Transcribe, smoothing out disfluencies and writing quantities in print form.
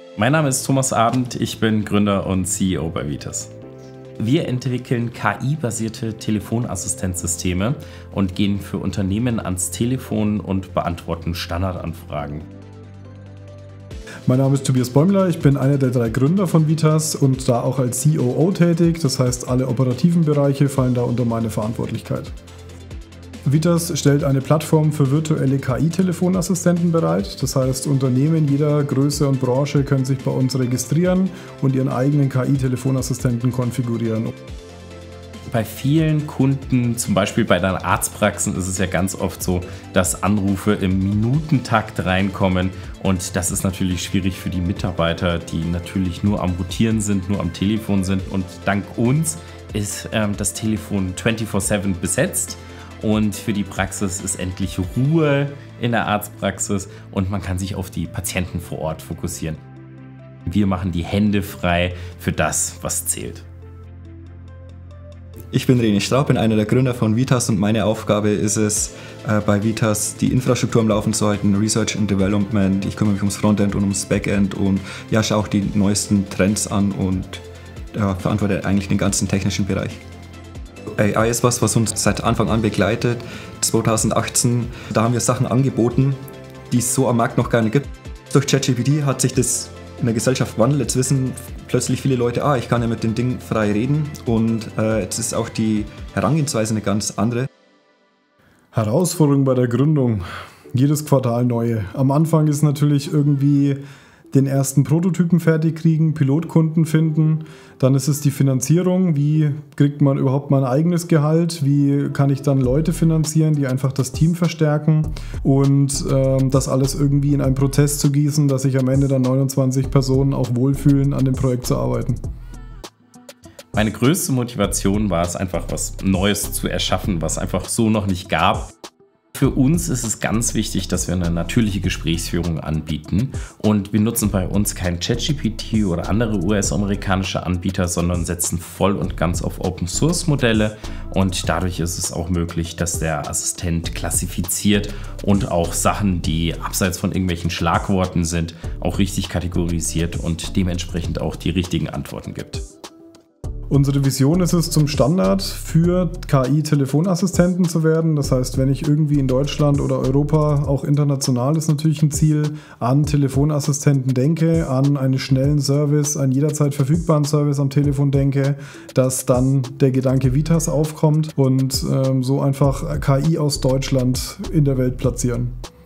Mein Name ist Thomas Abend, ich bin Gründer und CEO bei Vitas. Wir entwickeln KI-basierte Telefonassistenzsysteme und gehen für Unternehmen ans Telefon und beantworten Standardanfragen. Mein Name ist Tobias Bäumler, ich bin einer der 3 Gründer von Vitas und da auch als COO tätig, das heißt alle operativen Bereiche fallen da unter meine Verantwortlichkeit. Vitas stellt eine Plattform für virtuelle KI-Telefonassistenten bereit. Das heißt, Unternehmen jeder Größe und Branche können sich bei uns registrieren und ihren eigenen KI-Telefonassistenten konfigurieren. Bei vielen Kunden, zum Beispiel bei den Arztpraxen, ist es ja ganz oft so, dass Anrufe im Minutentakt reinkommen und das ist natürlich schwierig für die Mitarbeiter, die natürlich nur am Rotieren sind, nur am Telefon sind und dank uns ist das Telefon 24/7 besetzt. Und für die Praxis ist endlich Ruhe in der Arztpraxis und man kann sich auf die Patienten vor Ort fokussieren. Wir machen die Hände frei für das, was zählt. Ich bin René Straub, bin einer der Gründer von Vitas und meine Aufgabe ist es, bei Vitas die Infrastruktur am Laufen zu halten, Research and Development. Ich kümmere mich ums Frontend und ums Backend und ja, schaue auch die neuesten Trends an und verantworte eigentlich den ganzen technischen Bereich. AI ist was uns seit Anfang an begleitet. 2018, da haben wir Sachen angeboten, die es so am Markt noch gar nicht gibt. Durch ChatGPT hat sich das in der Gesellschaft gewandelt. Jetzt wissen plötzlich viele Leute, ich kann ja mit dem Ding frei reden und jetzt ist auch die Herangehensweise eine ganz andere. Herausforderung bei der Gründung. Jedes Quartal neue. Am Anfang ist natürlich irgendwie den ersten Prototypen fertig kriegen, Pilotkunden finden. Dann ist es die Finanzierung. Wie kriegt man überhaupt mal ein eigenes Gehalt? Wie kann ich dann Leute finanzieren, die einfach das Team verstärken? Und das alles irgendwie in einen Prozess zu gießen, dass sich am Ende dann 29 Personen auch wohlfühlen, an dem Projekt zu arbeiten. Meine größte Motivation war es einfach, was Neues zu erschaffen, was einfach so noch nicht gab. Für uns ist es ganz wichtig, dass wir eine natürliche Gesprächsführung anbieten und wir nutzen bei uns kein ChatGPT oder andere US-amerikanische Anbieter, sondern setzen voll und ganz auf Open-Source-Modelle und dadurch ist es auch möglich, dass der Assistent klassifiziert und auch Sachen, die abseits von irgendwelchen Schlagworten sind, auch richtig kategorisiert und dementsprechend auch die richtigen Antworten gibt. Unsere Vision ist es, zum Standard für KI-Telefonassistenten zu werden. Das heißt, wenn ich irgendwie in Deutschland oder Europa, auch international ist natürlich ein Ziel, an Telefonassistenten denke, an einen schnellen Service, einen jederzeit verfügbaren Service am Telefon denke, dass dann der Gedanke Vitas aufkommt und so einfach KI aus Deutschland in der Welt platzieren.